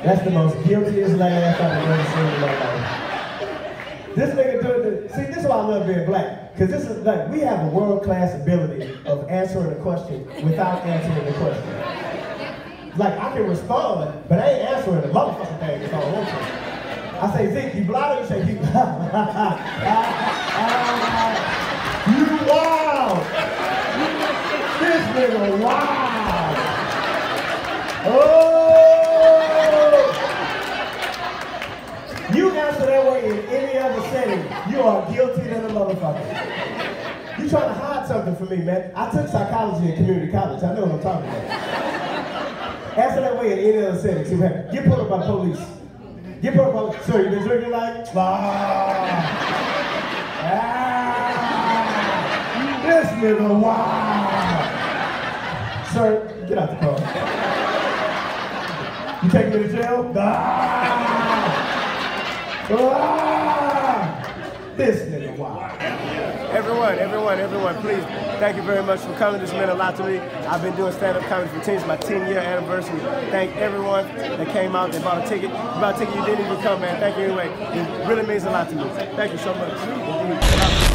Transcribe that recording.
That's the most guiltiest laugh I've ever seen in my life. This nigga doing this. See, this is why I love being black. Because this is like, we have a world-class ability of answering a question without answering the question. Like, I can respond, but I ain't answering the motherfucking thing if I don't want to. I say, Zeke, you blind? You say, you you wild. This nigga wild. Oh! You answer that way in any other setting, you are guilty than a motherfucker. You trying to hide something from me, man. I took psychology in community college. I know what I'm talking about. Answer that way in any other setting. See, man, get pulled up by police. Get pulled up by, sir, you been drinking like? This nigga, wow. Sir, get out the car. You taking me to jail? This nigga, wow. Everyone, please, thank you very much for coming. This meant a lot to me. I've been doing stand-up comedy for 10 years, my 10-year anniversary. Thank everyone that came out, that bought a ticket. You bought a ticket, you didn't even come, man. Thank you anyway. It really means a lot to me. Thank you so much.